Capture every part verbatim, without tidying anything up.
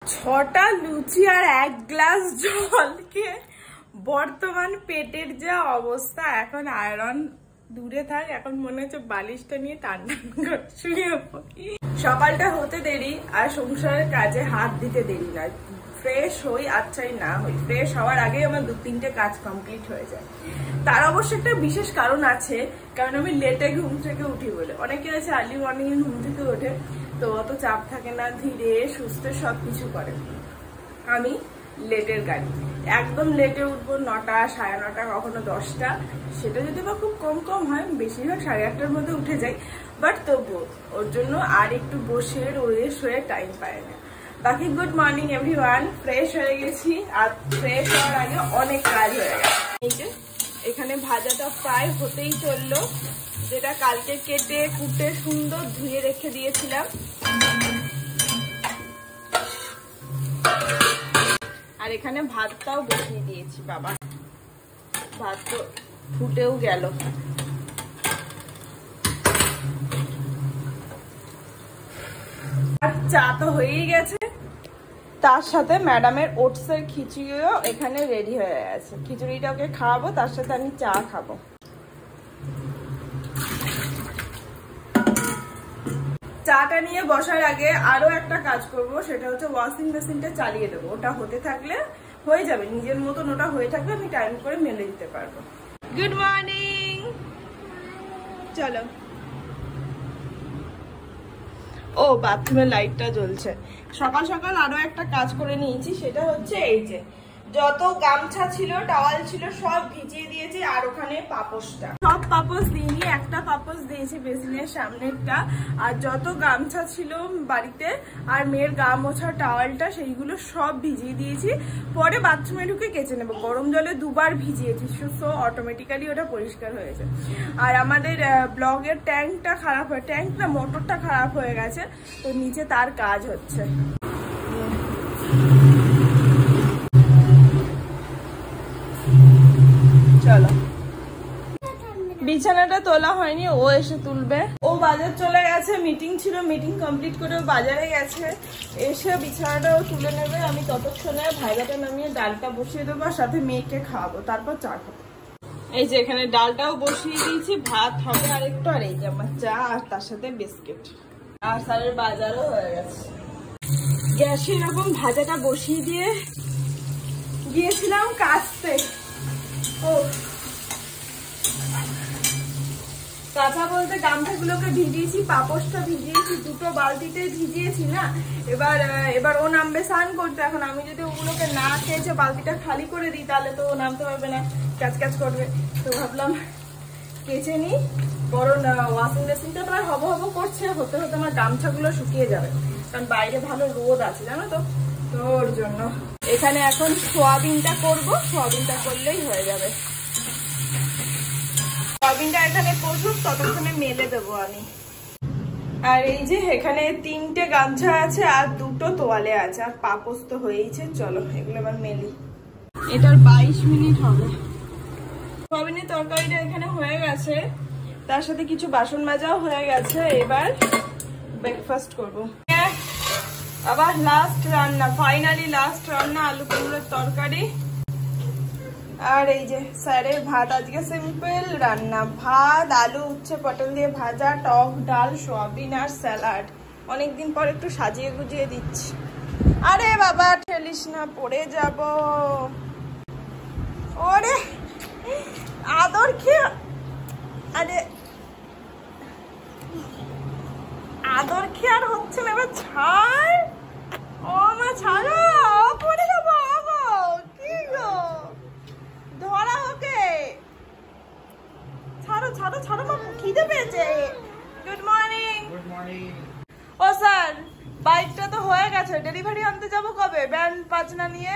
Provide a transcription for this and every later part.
ছটা লুচি আর এক গ্লাস জল খেয়ে বর্তমান পেটের যা অবস্থা, এখন আয়রন দূরে থাক, এখন মনে হচ্ছে বালিশটা নিয়ে টান টান করে শুয়ে পড়ি। সকালটা হতে দেরি আর সংসারের কাজে হাত দিতে দেরি না। ফ্রেশ হই আচ্ছাই না হই, ফ্রেশ হওয়ার আগেই আমার দু তিনটে কাজ কমপ্লিট হয়ে যায়। তার অবশ্য একটা বিশেষ কারণ আছে, কারণ আমি লেটে ঘুম থেকে উঠি বলে। অনেকে আছে আর্লি মর্নিং ঘুম থেকে ওঠে, তো অত চাপ থাকে না, ধীরে সুস্থ সবকিছু করে। আমি লেটের গাড়ি, একদম লেটে উঠবো, নটা সাড়ে নটা কখনো দশটা, সেটা যদি বা খুব কম কম হয়, বেশিরভাগ সাড়ে আটটার মধ্যে উঠে যাই। বাট তবুও ওর জন্য আর একটু বসে রয়ে শোয়ে টাইম পায় না। বাকি গুড মর্নিং এভরিওয়ান, ফ্রেশ হয়ে গেছি আর ফ্রেশ হওয়ার আগে অনেক কাজ হয়ে গেছে। এই যে এখানে ভাজাটা প্রায় হতেই চললো, যেটা কালকে কেটে কুটে সুন্দর ধুয়ে রেখে দিয়েছিলাম। আর এখানে ভাতটাও বসিয়ে দিয়েছি, বাবা ভাত তো ফুটেও গেল। আর চা তো হয়েই গেছে, তার সাথে ম্যাডামের ওটসের খিচুড়িও এখানে রেডি হয়ে গেছে। খিচুড়িটা ওকে খাওয়াবো, তার সাথে আমি চা খাবো। চাটা নিয়ে বসার আগে আরো একটা কাজ করব, সেটা হচ্ছে ওয়াশিং মেশিনটা চালিয়ে দেবো। ওটা হতে থাকলে হয়ে যাবে, নিজের মতন ওটা হয়ে থাকলে আমি টাইম করে মেলে দিতে পারবো। গুড মর্নিং, চলো। ও বাথরুমের লাইটটা জ্বলছে। সকাল সকাল আরো একটা কাজ করে নিয়েছি, সেটা হচ্ছে এই যে যত গামছা ছিল টাওয়াল ছিল সব ভিজিয়ে দিয়েছি। আর ওখানে পাপোশটা, সব পাপোশ দিইনি, একটা পাপোশ দিয়েছি বেসিনের সামনেরটা। আর যত গামছা ছিল বাড়িতে আর মেয়ের গা মোছা টাওয়ালটা, সেইগুলো সব ভিজিয়ে দিয়েছি। পরে বাথরুমে ঢুকে কেচে নেবো, গরম জলে দুবার ভিজিয়েছি, সো অটোমেটিক্যালি ওটা পরিষ্কার হয়েছে। আর আমাদের ব্লগের ট্যাঙ্কটা খারাপ হয়ে, ট্যাঙ্ক না মোটরটা খারাপ হয়ে গেছে, তো নিচে তার কাজ হচ্ছে। চলো, বিছানাটা তোলা হয়নি, ও এসে তুলবে। ও বাজার চলে গেছে, মিটিং ছিল, মিটিং কমপ্লিট করে বাজারে গেছে, এসে বিছানাটাও তুলে নেবে। আমি ততক্ষণে ভাইরাটা নামিয়ে ডালটা বসিয়ে দেবো, আর সাথে মেয়েকে খাওয়াবো, তারপর চা খাবো। এই যে এখানে ডালটাও বসিয়ে দিয়েছি, ভাত হবে আর একটু, আর এই যে আমার চা, আর তার সাথে বিস্কিট। আর স্যারের বাজারও হয়ে গেছে। গ্যাসে এরকম ভাজাটা বসিয়ে দিয়ে গিয়েছিলাম কাচতে। ও কাঁচা বলতে গামছাগুলোকে ভিজিয়েছি, পাপোশটা ভিজিয়েছি, দুটো বালতিতে ভিজিয়েছি না। এবার এবার ও নামবে স্নান করতে। এখন আমি যদি ওগুলোকে না খেয়েছে বালতিটা খালি করে দিই, তাহলে তো ও নামতে পারবে না, ক্যাচ ক্যাচ করবে। তো ভাবলাম কেচে নিই, বরং ওয়াশিং মেশিনটা প্রায় হবো হবো করছে, হতে হতে আমার গামছাগুলো শুকিয়ে যাবে, কারণ বাইরে ভালো রোদ আছে জানো তো, তো ওর জন্য। এখানে এখন সোয়াবিনটা করবো, সোয়াবিনটা করলেই হয়ে যাবে। সোয়াবিনটা এখানে কষুক, ততক্ষণে মেলে দেবো আমি। আর এই যে এখানে তিনটে গামছা আছে আর দুটো তোয়ালে আছে, আর পাপোশ তো হয়েইছে। চলো এগুলো এবার মেলি। এটার বাইশ মিনিট হবে। সোয়াবিনের তরকারিটা এখানে হয়ে গেছে, তার সাথে কিছু বাসন মাজাও হয়ে গেছে। এবার ব্রেকফাস্ট করবো। আবার লাস্ট রান্না, ফাইনালি লাস্ট রান্না, আলু কুমড়োর তরকারি। আর এই যে স্যারের ভাত, আজকে সিম্পল রান্না, ভাত আলু উচ্ছে পটল দিয়ে ভাজা, টক ডাল, সোয়াবিন আর স্যালাড। অনেকদিন পর একটু সাজিয়ে গুজিয়ে দিচ্ছি। আরে বাবা ঠেলিস না, পড়ে যাব। ওরে আদর খেয়ে, আরে আদর খেয়ে আর হচ্ছে না, এবার ছাড়। ও মা ছাড়ো, পড়ে যাবো। কি গো, ধরা ওকে, ছাড়ো ছাড়ো ছাড়ো, মা খিদে পেয়েছে। Good morning. Good morning. ও স্যার, বাইকটা তো হয়ে গেছে, ডেলিভারি আনতে যাব কবে? ব্যান পাঁচনা নিয়ে।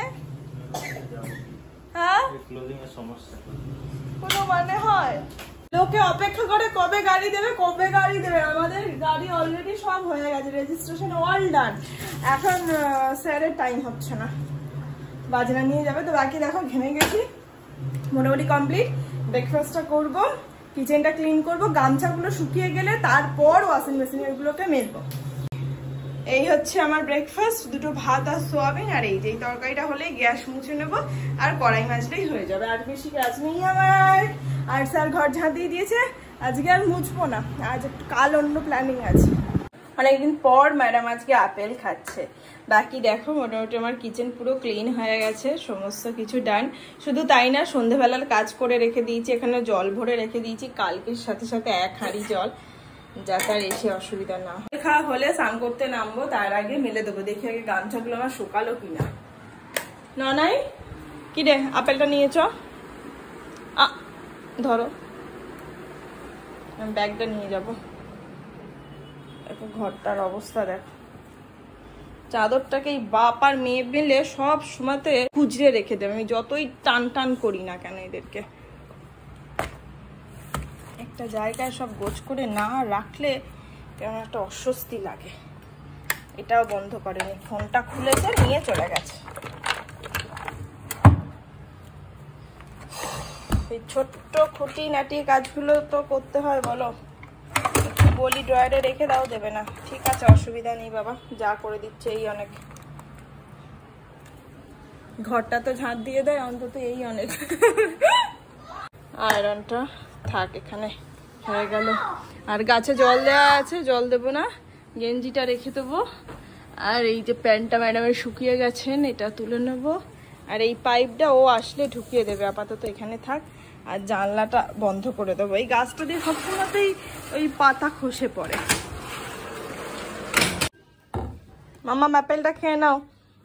হ্যাঁ, ক্লোজিং এর সমস্যা, কোনো মানে হয়? লোকে অপেক্ষা করে কবে গাড়ি দেবে, কবে গাড়ি দেবে। আমাদের গাড়ি অলরেডি সব হয়ে গেছে, রেজিস্ট্রেশন অল ডান। এখন স্যারের টাইম হচ্ছে না, বাজনা নিয়ে যাবে। তো বাকি দেখো ঘেমে গেছি, মোটামুটি কমপ্লিট। ব্রেকফাস্টটা করবো, কিচেনটা ক্লিন করবো, গামছাগুলো শুকিয়ে গেলে তারপর ওয়াশিং মেশিন এগুলোকে মেলবো। এই হচ্ছে আমার ব্রেকফাস্ট, দুটো ভাত আর সোয়াবিন, আর এই যে তরকারিটা হলেই গ্যাস মুছে নেবো আর কড়াই মাজলেই হয়ে যাবে, আর বেশি কাজ নেই আমার। আর স্যার ঘর ঝাঁট দিয়ে দিয়েছে, আজকে আর মুছবো না, আজ একটু কাল অন্য প্ল্যানিং আছে। অনেকদিন পর ম্যাডাম আজকে আপেল খাচ্ছে। বাকি দেখো মোটামুটি আমার কিচেন পুরো ক্লিন হয়ে গেছে, সমস্ত কিছু ডান। শুধু তাই না, সন্ধেবেলার কাজ করে রেখে দিয়েছি, এখানে জল ভরে রেখে দিয়েছি কালকের সাথে সাথে এক হাঁড়ি জল, যাতে আর এসে অসুবিধা না হয়। খাওয়া হলে স্নান করতে নামবো, তার আগে মেলে দেবো, দেখি আগে গামছাগুলো আমার শুকালো কিনা। ননাই কি রে, আপেলটা নিয়েছ? আ ধরো, আমি ব্যাগটা নিয়ে যাবো। দেখো ঘরটার অবস্থা দেখো, চাদরটাকে এই বাপ আর মেয়ে মিলে সব সময়তে খুঁজরে রেখে দেবে, আমি যতই টান টান করি না কেন এদেরকে। একটা জায়গায় সব গোছ করে না রাখলে কেমন একটা অস্বস্তি লাগে। এটাও বন্ধ করেনি, ফোনটা খুলেছে নিয়ে চলে গেছে। এই ছোট্ট খুঁটিনাটি কাজগুলো তো করতে হয় বলো, বলি ড্রয়ারে রেখে দাও, দেবে না। ঠিক আছে, অসুবিধা নেই বাবা, যা করে দিচ্ছে এই অনেক। ঘরটা তো ঝাঁট দিয়ে দেয় অন্তত, এই অনেক। আয়রনটা থাক এখানে, হয়ে গেল। আর গাছে জল দেওয়া আছে, জল দেবো না, গেঞ্জিটা রেখে দেবো। আর এই যে প্যান্টটা ম্যাডামের শুকিয়ে গেছেন, এটা তুলে নেবো। আর এই পাইপটা ও আসলে ঢুকিয়ে দেবে, আপাতত এখানে থাক। আর জানলাটা বন্ধ করে দেবো, এই গাছটা দিয়ে সবসময়তেই ওই পাতা খসে পড়ে। মামা ম্যাপেলটা খেয়ে নাও,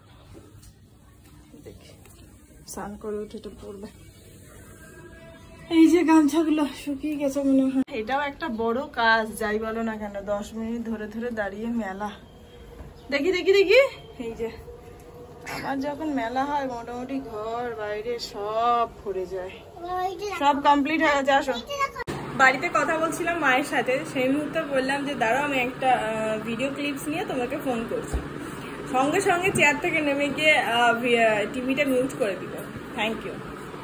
দেখি স্নান করে উঠে তো পড়বে। এই যে গামছাগুলো শুকিয়ে গেছে মনে হয়। এটাও একটা বড় কাজ, যাই বলো না কেন, দশ মিনিট ধরে ধরে দাঁড়িয়ে মেলা। দেখি দেখি দেখি এই যে আমার যখন মেলা হয় মোটামুটি ঘর বাইরে সব ভরে যায়। সব কমপ্লিট হয়ে গেছে। আসো, বাড়িতে কথা বলছিলাম মায়ের সাথে, সেই মুহূর্তে বললাম যে দাঁড়াও আমি একটা ভিডিও ক্লিপস নিয়ে তোমাকে ফোন করছি। সঙ্গে সঙ্গে চেয়ার থেকে নেমে গিয়ে টিভিটা মিউট করে দিল। Thank you.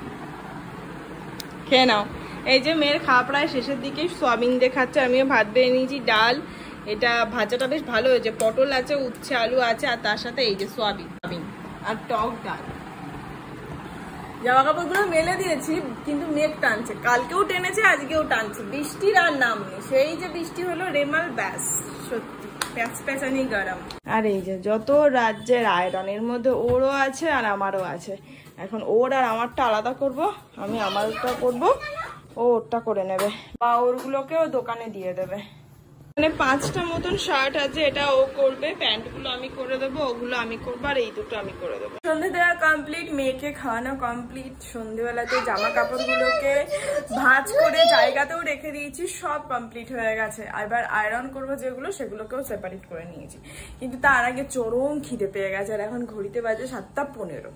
খেয়ে নাও। এই যে মেয়ের খাওয়া প্রায় শেষের দিকে, সোয়াবিন দিয়ে খাচ্ছে, আমিও ভাত বেড়ে নিয়েছি, ডাল, এটা ভাজাটা বেশ ভালো হয়েছে, পটল আছে, উচ্ছে আলু আছে, আর তার সাথে এই যে সোয়াবিন আর টক ডাল। জামা কাপড়গুলো মেলে দিয়েছি, কিন্তু মেঘ টানছে, কালকেও টেনেছে আজকেও টানছে, বৃষ্টির আর নাম নেই। সেই যে বৃষ্টি হলো রেমাল, ব্যাস সত্যি প্যাচ প্যাচানি গরম। আর এই যে যত রাজ্যের আয়রন, এর মধ্যে ওরও আছে আর আমারও আছে। এখন ওর আর আমারটা আলাদা করব, আমি আমারটা করব, ও ওরটা করে নেবে, বা ওরগুলোকেও দোকানে দিয়ে দেবে। মানে পাঁচটা মতন শার্ট আছে, এটা ও করবে, প্যান্ট গুলো আমি করে দেবো, ওগুলো আমি করবো, আর এই দুটো আমি করে দেবো। সন্ধে দেওয়া কমপ্লিট, মেয়েকে খাওয়ানো কমপ্লিট, সন্ধেবেলাতে জামা কাপড় গুলোকে ভাঁজ করে জায়গাতেও রেখে দিয়েছি, সব কমপ্লিট হয়ে গেছে। এবার আয়রন করবো যেগুলো, সেগুলোকেও সেপারেট করে নিয়েছি। কিন্তু তার আগে চরম খিদে পেয়ে গেছে, আর এখন ঘড়িতে বাজে সাতটা পনেরো।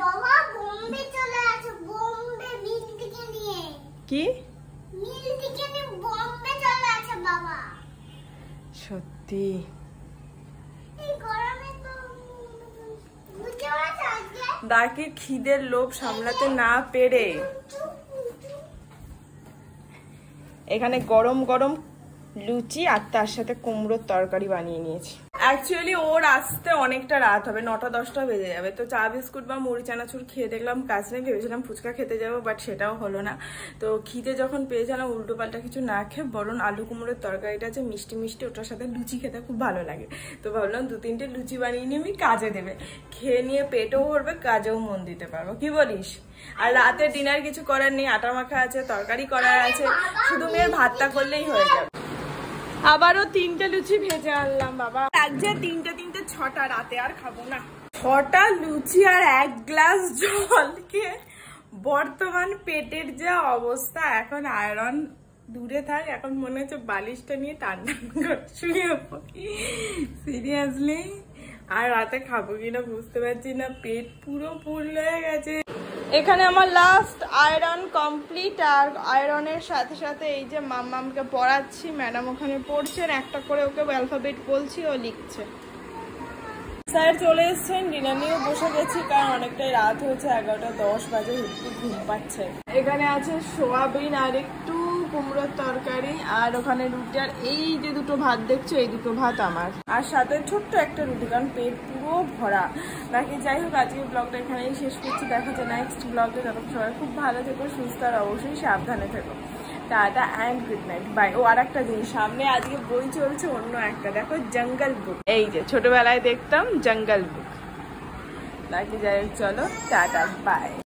কি সত্যি বাকি খিদের লোভ সামলাতে না পেরে এখানে গরম গরম লুচি আর তার সাথে কুমড়োর তরকারি বানিয়ে নিয়েছি। অ্যাকচুয়ালি ওর আসতে অনেকটা রাত হবে, নটা দশটা বেজে যাবে। তো চা বিস্কুট বা মুড়ি চানাচুর খেয়ে দেখলাম কাজ নেই, ভেবেছিলাম ফুচকা খেতে যাবো, বাট সেটাও হলো না। তো খিদে যখন পেয়েছিলাম, উল্টো পাল্টা কিছু না খেয়ে বরং আলু কুমড়োর তরকারিটা যে মিষ্টি মিষ্টি, ওটার সাথে লুচি খেতে খুব ভালো লাগে। তো ভাবলাম দু তিনটে লুচি বানিয়ে নিয়ে আমি কাজে দেবে, খেয়ে নিয়ে পেটও ভরবে, কাজেও মন দিতে পারবো। কি বলিস? আর রাতে ডিনার কিছু করার নেই, আটা মাখা আছে, তরকারি করার আছে, শুধু মেয়ের ভাতটা করলেই হয়ে যাবে। আবারও তিনটে লুচি ভেজে আনলাম বাবা, লাগছে তিনটে তিনটে ছটা, রাতে আর খাবো না। ছটা লুচি আর এক গ্লাস জল খেয়ে বর্তমান পেটের যা অবস্থা, এখন আয়রন দূরে থাক, এখন মনে হচ্ছে বালিশটা নিয়ে টান টান করে শুয়ে পড়ি সিরিয়াসলি। আর রাতে খাবো কিনা বুঝতে পারছি না, পেট পুরো ফুল হয়ে গেছে। এখানে আমার লাস্ট আয়রন কমপ্লিট, আর আয়রনের সাথে সাথে এই যে মাম্মামকে পড়াচ্ছি, ম্যাডাম ওখানে পড়ছেন, একটা করে ওকে অ্যালফাবেট বলছি, ও লিখছে। স্যার চলে এসছেন, ডিনার নিয়েও বসে গেছি, কারণ অনেকটাই রাত হয়েছে, এগারোটা দশ বাজে, একটু ঘুম পাচ্ছে। এখানে আছে সোয়াবিন আর একটু কুমড়োর তরকারি, আর ওখানে রুটি, আর এই যে দুটো ভাত দেখছো এই দুটো ভাত আমার, আর সাথে ছোট্ট একটা রুটি, কারণ পেট পুরো ভরা। বাকি যাই হোক, আজকে ব্লগটা এখানেই শেষ করছি। দেখা যায় নেক্সট ব্লগে। তখন সবাই খুব ভালো থেকো, সুস্থ আর অবশ্যই সাবধানে থেকো। Tata and good night, bye. ও আর একটা জিনিস, সামনে আজকে বই চলছে অন্য একটা, দেখো জঙ্গল বুক, এই যে ছোটবেলায় দেখতাম জঙ্গল বুক। বাকি যাই হোক, চলো টাটা বাই।